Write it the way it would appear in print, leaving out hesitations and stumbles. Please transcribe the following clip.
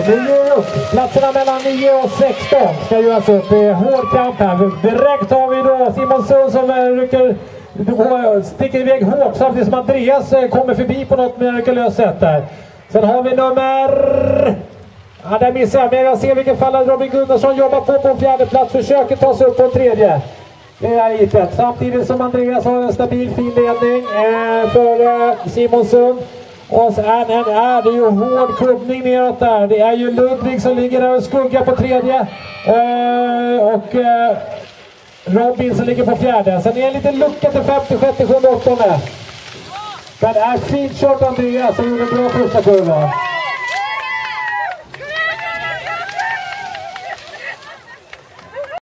Platserna mellan 9 och 16 ska göras upp. Hård kamp här. Direkt har vi då Simonsson som sticker iväg hårt samtidigt som Andreas kommer förbi på något mirakulöst sätt där. Sen har vi nummer... Ja, där missar jag, men jag ser vilken fall Robin Gunnarsson jobbar på en fjärde plats. Försöker ta sig upp på en tredje. Det är givet. Samtidigt som Andreas har en stabil fin ledning för Simonsson. Och sen är det ju hård kubbning neråt där. Det är ju Ludvig som ligger där och skuggar på tredje. Och Robin som ligger på fjärde. Sen är det en liten lucka till 56, 7, 8. Men det är fint kört Andreas som gjorde en bra första kurva.